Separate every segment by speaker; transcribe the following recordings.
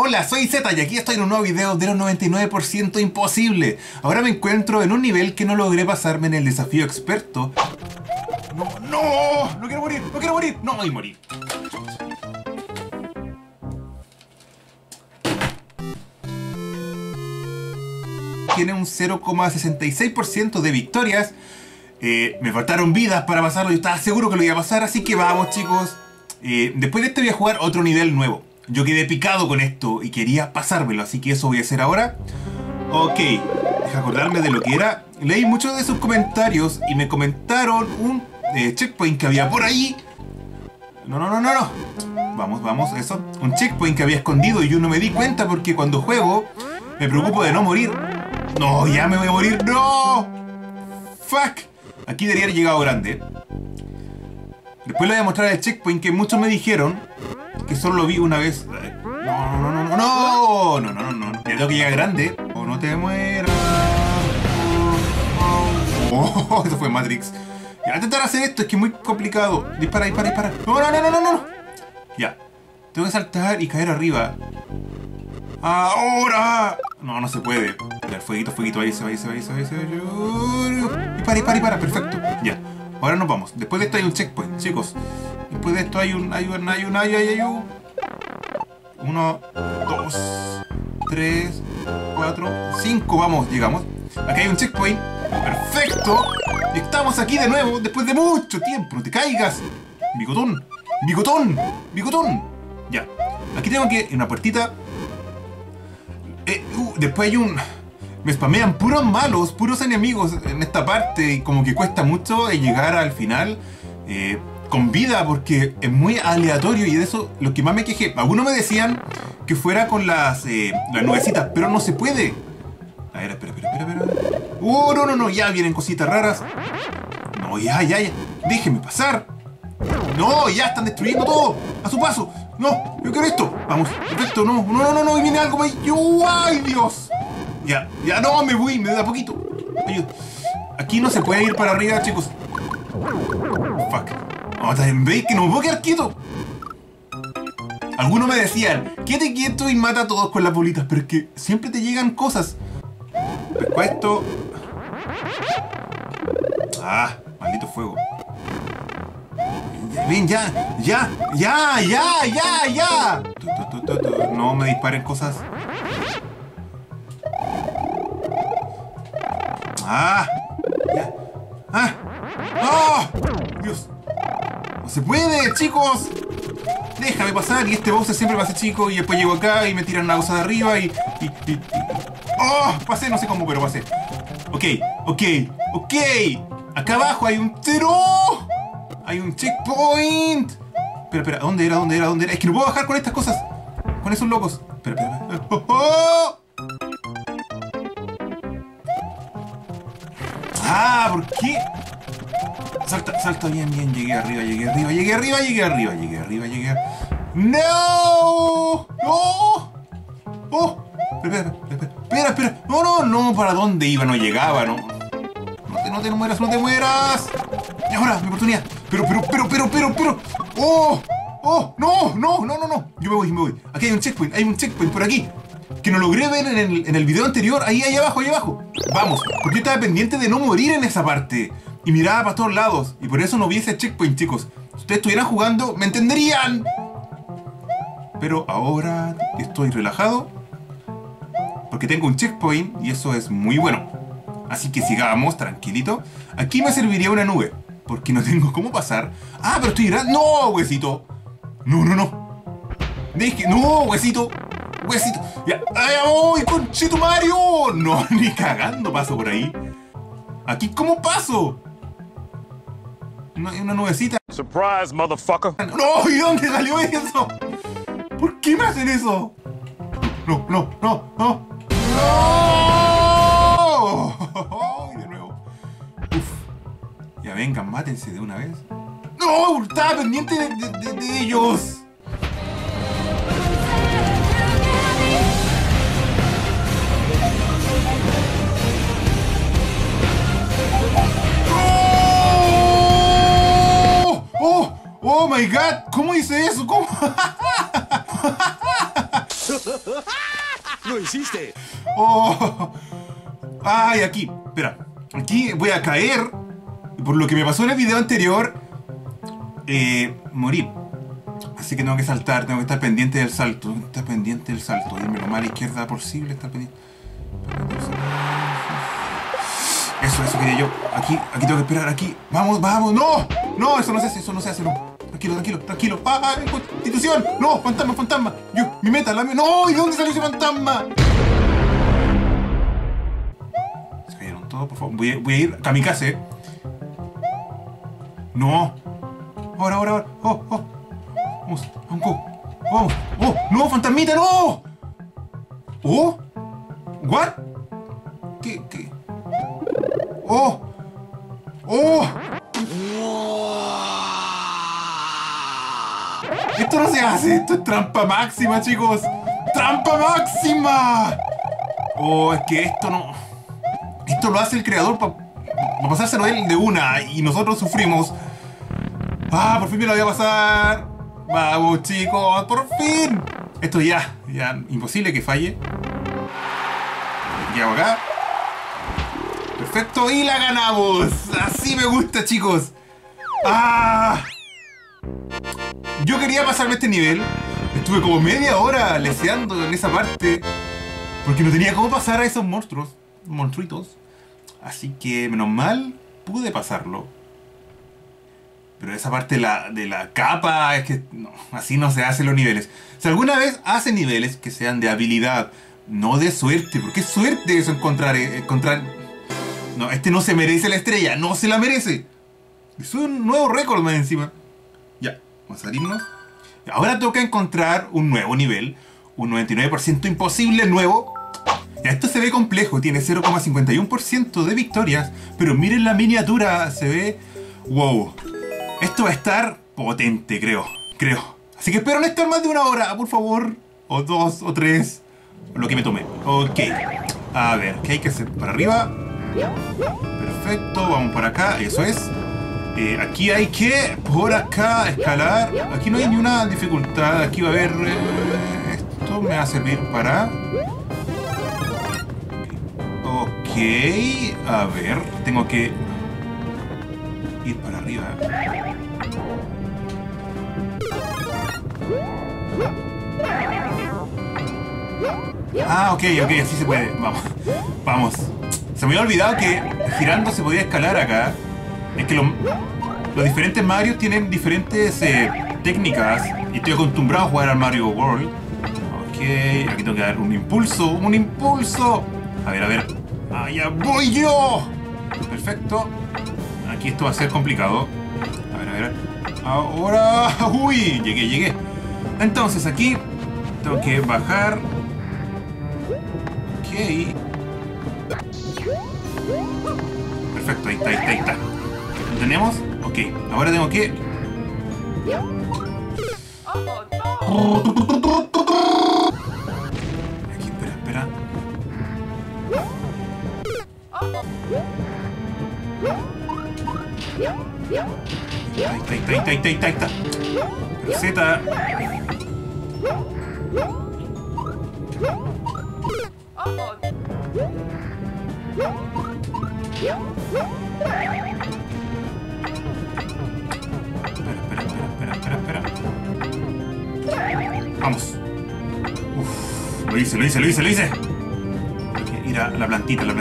Speaker 1: Hola, soy Z y aquí estoy en un nuevo video de los 99% imposible. Ahora me encuentro en un nivel que no logré pasarme en el desafío experto. No quiero morir, no quiero morir, no voy a morir. Tiene un 0,66% de victorias. Me faltaron vidas para pasarlo, yo estaba seguro que lo iba a pasar, así que vamos chicos. Después de este voy a jugar otro nivel nuevo. Yo quedé picado con esto y quería pasármelo, así que eso voy a hacer ahora. Ok, deja acordarme de lo que era. Leí muchos de sus comentarios y me comentaron un checkpoint que había por ahí. No. Vamos, eso. Un checkpoint que había escondido y yo no me di cuenta porque cuando juego me preocupo de no morir. No, ya me voy a morir. ¡No! ¡Fuck! Aquí debería haber llegado grande. Después le voy a mostrar el checkpoint que muchos me dijeron que solo lo vi una vez. No. Ya tengo que llegar grande o no te mueras. Oh, eso fue Matrix. Ya, intentar hacer esto, es que es muy complicado. Dispara. No. Ya. Tengo que saltar y caer arriba. ¡Ahora! No se puede. Ya, fueguito, ahí se va. Dispara, perfecto. Ya. Ahora nos vamos. Después de esto hay un checkpoint, chicos. Después de esto hay un... 1, 2, 3, 4, 5. Vamos, llegamos. Aquí hay un checkpoint. Perfecto. Y estamos aquí de nuevo después de mucho tiempo. No te caigas. Bigotón. Ya. Aquí tengo que... una puertita. Después hay un... Me spamean puros malos, puros enemigos en esta parte. Y como que cuesta mucho llegar al final con vida, porque es muy aleatorio. Y de eso lo que más me quejé. Algunos me decían que fuera con las nubecitas, pero no se puede. A ver, espera. No, ya vienen cositas raras. No, ya. Déjenme pasar. No, ya están destruyendo todo. A su paso. No, yo quiero esto. Vamos, perfecto, no, y viene algo ahí. ¡Ay, Dios! Ya, no, me da poquito. Ayuda. Aquí no se puede ir para arriba, chicos. Fuck. No, también veis que no me puedo quedar quieto. Algunos me decían, quédate quieto y mata a todos con las bolitas, pero es que siempre te llegan cosas. Pesco esto. Maldito fuego. Ven, ya. No me disparen cosas. Dios. No se puede, chicos. Déjame pasar. Y este boss siempre pasa chico. Y después llego acá y me tiran una cosa de arriba y... pasé, no sé cómo, pero pasé. Ok. Acá abajo hay un... Hay un checkpoint. Espera, ¿dónde era? Es que no puedo bajar con estas cosas. Con esos locos. Espera. ¿Por qué? Salta bien. Llegué arriba. ¡No! Espera. No, ¿para dónde iba? No llegaba, ¿no? No te mueras. Y ahora, mi oportunidad. Pero. No. Yo me voy. Aquí hay un checkpoint por aquí. Que no logré ver en el video anterior. Ahí abajo. Vamos, porque yo estaba pendiente de no morir en esa parte. Y miraba para todos lados. Y por eso no vi ese checkpoint, chicos. Si ustedes estuvieran jugando, me entenderían. Pero ahora estoy relajado. Porque tengo un checkpoint y eso es muy bueno. Así que sigamos, tranquilito. Aquí me serviría una nube. Porque no tengo cómo pasar. Pero estoy grande. ¡No, huesito! No. ¡No, huesito! Ya. ¡Ay, conchito Mario! No, ni cagando paso por ahí. ¿Aquí cómo paso? No hay una nubecita.
Speaker 2: Surprise, motherfucker.
Speaker 1: ¡No! ¿Y dónde salió eso? ¿Por qué me hacen eso? No. De nuevo. Ya vengan, mátense de una vez. ¡No! Estaba pendiente de ellos. ¡Oh my god! ¿Cómo hice eso? ¿Cómo?
Speaker 2: ¡Lo hiciste!
Speaker 1: ¡Oh! ¡Ay, aquí! Espera. Aquí voy a caer. Por lo que me pasó en el video anterior. Morir. Así que tengo que saltar. Tengo que estar pendiente del salto. Estar pendiente del salto. Irme lo más a la izquierda posible. Estar pendiente. Eso quería yo. Aquí tengo que esperar. Aquí. ¡Vamos! ¡No! ¡No! Eso no se hace, no. Tranquilo. ¡Ah! ¡Constitución! ¡No! ¡Fantasma! Mi meta, la mía. ¡No! ¿Y de dónde salió ese fantasma? Se cayeron todos, por favor. Voy a ir kamikaze. ¡No! Ahora. Vamos. ¡Oh! ¡No! ¡Fantasmita! ¡No! ¿Oh? ¿What? ¿Qué? ¡Oh! Esto no se hace, esto es trampa máxima, chicos. ¡Trampa máxima! Oh, es que esto no... Esto lo hace el creador para pasárselo él de una y nosotros sufrimos. ¡Ah, por fin me lo voy a pasar! ¡Vamos, chicos! ¡Por fin! Esto ya imposible que falle. ¿Qué hago acá? Perfecto, y la ganamos. Así me gusta, chicos. ¡Ah! Yo quería pasarme este nivel. Estuve como media hora leseando en esa parte porque no tenía cómo pasar a esos monstruitos. Así que, menos mal, pude pasarlo. Pero esa parte de la capa, es que no, así no se hacen los niveles. Si alguna vez hacen niveles que sean de habilidad, no de suerte, porque es suerte eso encontrar... No, este no se merece la estrella, no se la merece. Es un nuevo récord más encima. Ya, vamos a salirnos. Ahora toca encontrar un nuevo nivel, un 99% imposible nuevo. Ya, esto se ve complejo, tiene 0,51% de victorias, pero miren la miniatura, se ve... ¡Wow! Esto va a estar potente, creo. Así que espero no estar más de una hora, por favor. O 2, o 3, o lo que me tome. Ok. A ver, ¿qué hay que hacer? Para arriba. Perfecto, vamos por acá, eso es. Aquí hay que, por acá, escalar. Aquí no hay ni una dificultad. Aquí va a haber... esto me va a servir para... Ok, a ver, tengo que ir para arriba. Ah, ok, así se puede. Vamos. Se me había olvidado que girando se podía escalar acá. Es que los diferentes Mario tienen diferentes técnicas. Y estoy acostumbrado a jugar al Mario World. Ok, aquí tengo que dar un impulso. A ver. ¡Allá voy yo! Perfecto. Aquí esto va a ser complicado. A ver. Ahora... ¡Uy! Llegué. Entonces aquí tengo que bajar. Ok. Perfecto, ahí está. ¿Lo tenemos? Ok, ahora tengo que... Aquí, espera. Ahí está. Z. Espera. Vamos. Uf, lo hice. Hay que ir a la plantita. La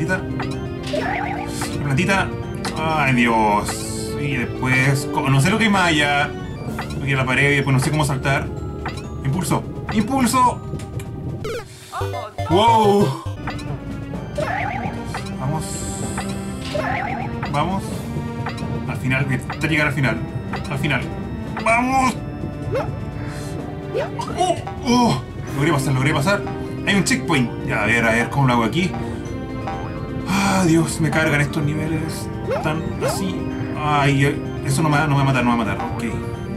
Speaker 1: plantita. Ay, Dios. Y después... No sé lo que hay más allá. Aquí a la pared y después no sé cómo saltar. Impulso. ¡Wow! Vamos. Al final, hasta llegar al final. ¡Vamos! Logré pasar. Hay un checkpoint. Ya, a ver, ¿cómo lo hago aquí? Ah, Dios, me cargan estos niveles. Tan así. Ay, eso no me va a matar. Ok.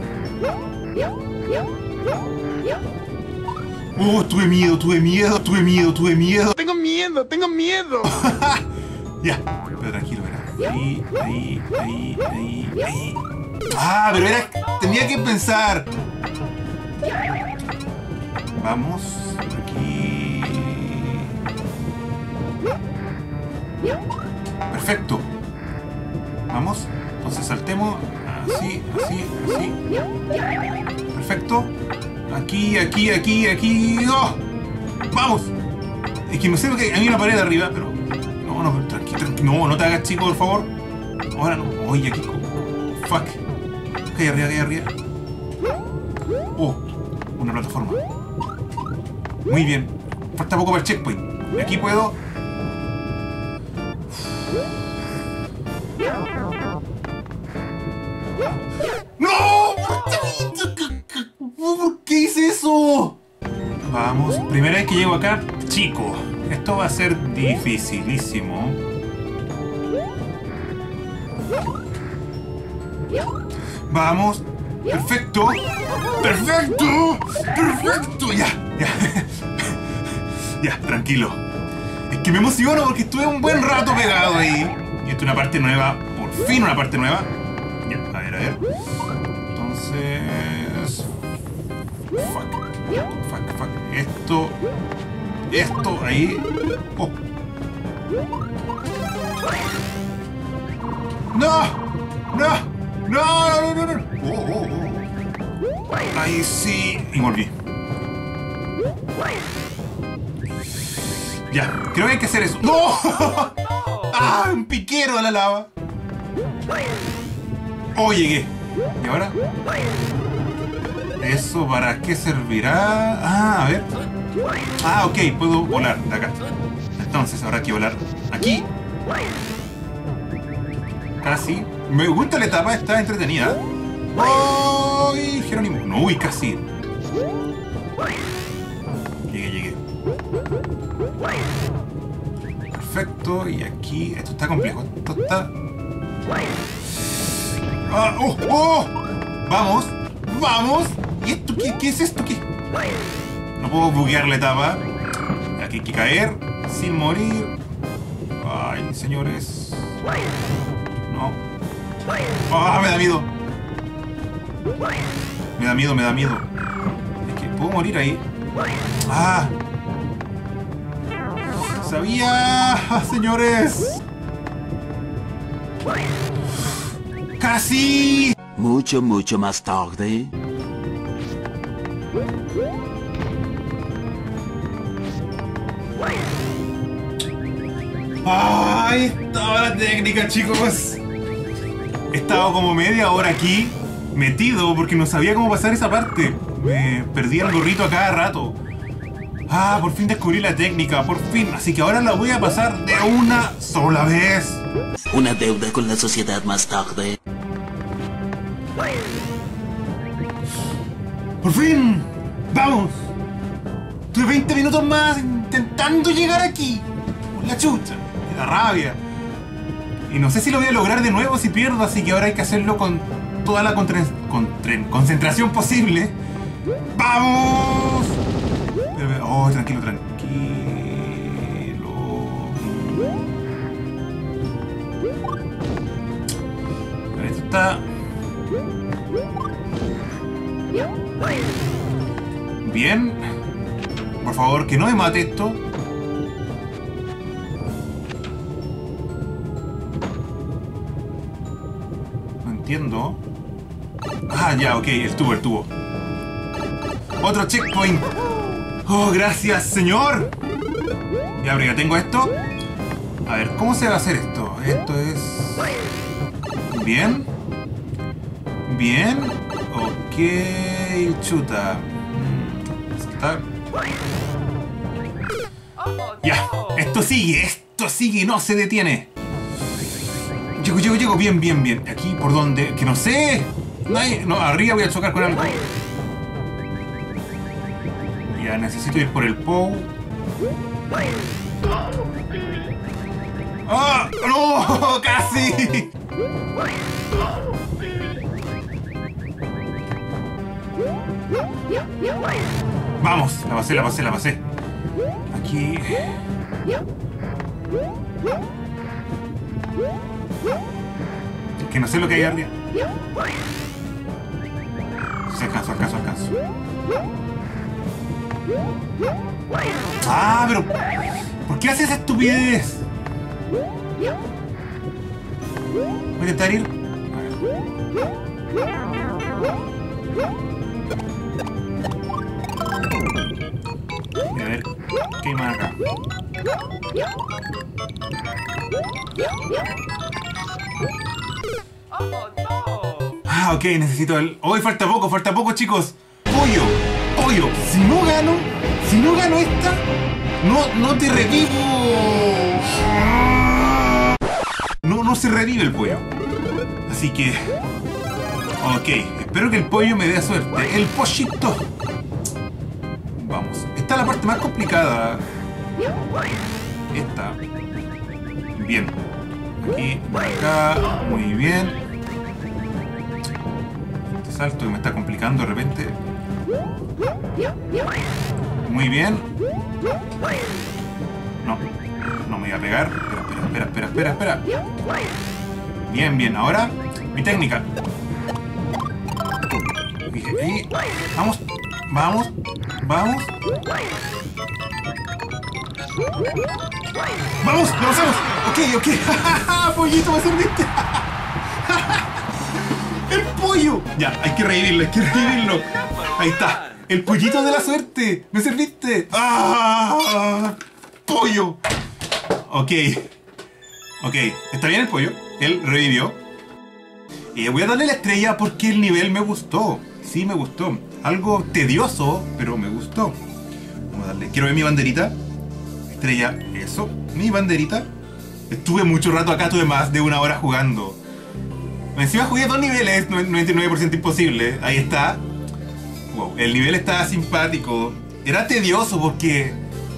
Speaker 1: Tuve miedo. Tengo miedo. Ya, pero tranquilo, verá. Ahí. Ah, pero tenía que pensar. Vamos. Aquí. Perfecto. Vamos. Entonces saltemos. Así, así, así. Perfecto. Aquí, aquí, aquí, aquí. ¡Oh! ¡Vamos! Es que no sé lo que hay una pared arriba, pero. No, no, tranquilo, tranquilo. No, no te hagas chico, por favor. Ahora no. Oye, aquí. Fuck. Ok, arriba, aquí, arriba. Oh, una plataforma. Muy bien. Falta poco para el checkpoint. Y aquí puedo. ¡No! ¿Por qué hice eso? Vamos. Primera vez que llego acá, chico. Esto va a ser dificilísimo. Vamos. Perfecto. Perfecto. Perfecto. Ya, ya. Ya, tranquilo. Es que me emociono porque estuve un buen rato pegado ahí. Y esto es una parte nueva. Por fin una parte nueva. Ya, a ver, a ver. Entonces... Fuck. Fuck, fuck. Esto... Esto, ahí... Oh. ¡No! ¡No! ¡No, no, no, no! Oh, oh, oh. Ahí sí... Y volví. Ya, creo que hay que hacer eso. ¡No! ¡Ah! Un piquero a la lava. Oh, llegué. ¿Y ahora? ¿Eso para qué servirá? Ah, a ver. Ah, ok, puedo volar de acá. Entonces, ahora hay que volar aquí. Casi. Me gusta la etapa, está entretenida. ¡Uy! Jerónimo. No, uy, casi. Llegué, llegué. Perfecto, y aquí... Esto está complejo. Esto está... ¡Ah! ¡Oh! ¡Oh! ¡Vamos! ¡Vamos! ¿Y esto qué? ¿Qué es esto? ¿Qué? No puedo buguear la etapa. Aquí hay que caer sin morir. Ay, señores. No. ¡Ah! Me da miedo. Me da miedo, me da miedo. Es que puedo morir ahí. ¡Ah! ¡Sabía! ¡Ah, señores! ¡Casi!
Speaker 2: Mucho, mucho más tarde.
Speaker 1: ¡Ay! Estaba la técnica, chicos. He estado como media hora aquí, metido, porque no sabía cómo pasar esa parte. Me perdí el gorrito a cada rato. Ah, por fin descubrí la técnica, por fin. Así que ahora la voy a pasar de una sola vez.
Speaker 2: Una deuda con la sociedad más tarde.
Speaker 1: ¡Por fin! ¡Vamos! Tuve 20 minutos más intentando llegar aquí. Por la chucha. La rabia. Y no sé si lo voy a lograr de nuevo si pierdo, así que ahora hay que hacerlo con toda la concentración posible. ¡Vamos! Oh, tranquilo, tranquilo. Esto está... Bien. Por favor, que no me mate esto. No entiendo. Ah, ya, ok, el tubo, el tubo. Otro checkpoint. Oh, gracias, señor. Ya, pero ya tengo esto. A ver, ¿cómo se va a hacer esto? Esto es... Bien. Bien. Ok, chuta. Saltar. Ya, esto sigue, no se detiene. Llego, bien, bien, bien. Aquí, ¿por dónde? Que no sé. No, arriba voy a chocar con algo. Ya, necesito ir por el POW. ¡Ah! ¡No! ¡Casi! Vamos, la pasé. Aquí. Es que no sé lo que hay arriba. Sí, alcanzo. Ah, pero... ¿por qué haces esa estupidez? Voy a intentar ir. A ver, ¿qué hay más acá? Ah, ok, necesito el... ¡Hoy falta poco, chicos! ¡Pollo! ¡Pollo! Si no gano esta, no te revivo. No se revive el pollo. Así que... ok, espero que el pollo me dé suerte. ¡El pollito! Vamos. Esta es la parte más complicada. Esta. Bien. Aquí, acá. Muy bien. Este salto que me está complicando de repente. Muy bien. No me voy a pegar. Espera. Bien. Ahora, mi técnica. Ahí. Vamos. ¡Vamos! ¡Lo hacemos! Ok. ¡Pollito, me serviste! ¡El pollo! Ya, hay que revivirlo. Ahí está. ¡El pollito de la suerte! ¡Me serviste! ¡Ah! ¡Pollo! Ok. ¿Está bien el pollo? Él revivió. Voy a darle la estrella porque el nivel me gustó. Sí, me gustó. Algo tedioso, pero me gustó. Vamos a darle. Quiero ver mi banderita. Estrella, eso. Mi banderita. Estuve mucho rato acá, tuve más de 1 hora jugando. Encima jugué 2 niveles, 99% imposible. Ahí está. Wow, el nivel está simpático. Era tedioso porque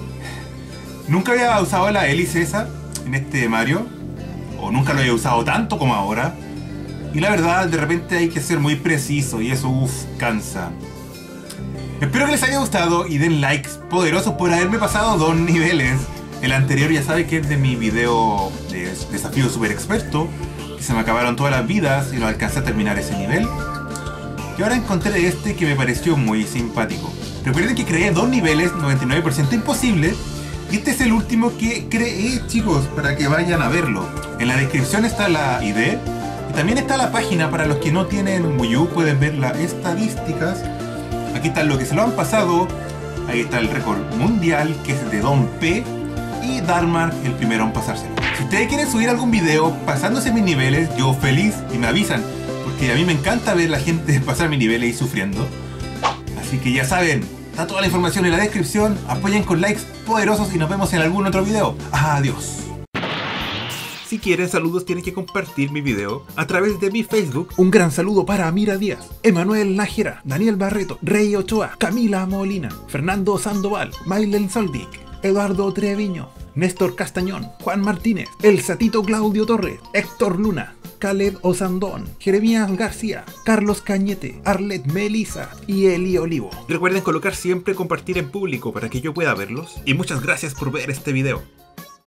Speaker 1: nunca había usado la hélice esa en este Mario. O nunca lo había usado tanto como ahora. Y la verdad, de repente hay que ser muy preciso y eso, cansa. Espero que les haya gustado y den likes poderosos por haberme pasado 2 niveles. El anterior ya sabe que es de mi video de desafío super experto, que se me acabaron todas las vidas y no alcancé a terminar ese nivel. Y ahora encontré este que me pareció muy simpático. Recuerden que creé 2 niveles, 99% imposible. Y este es el último que creé, chicos, para que vayan a verlo. En la descripción está la ID. Y también está la página para los que no tienen Wii U, pueden ver las estadísticas. Aquí está lo que se lo han pasado. Ahí está el récord mundial, que es de Don P. Y Darmark, el primero en pasárselo. Si ustedes quieren subir algún video pasándose mis niveles, yo feliz y me avisan. Porque a mí me encanta ver a la gente pasar mis niveles y sufriendo. Así que ya saben, está toda la información en la descripción. Apoyen con likes poderosos y nos vemos en algún otro video. Adiós. Si quieren saludos tienen que compartir mi video a través de mi Facebook. Un gran saludo para Amira Díaz, Emanuel Nájera, Daniel Barreto, Rey Ochoa, Camila Molina, Fernando Sandoval, Maylen Soldic, Eduardo Treviño, Néstor Castañón, Juan Martínez, El Satito Claudio Torres, Héctor Luna, Khaled Osandón, Jeremías García, Carlos Cañete, Arlet Melisa y Eli Olivo. Recuerden colocar siempre compartir en público para que yo pueda verlos. Y muchas gracias por ver este video.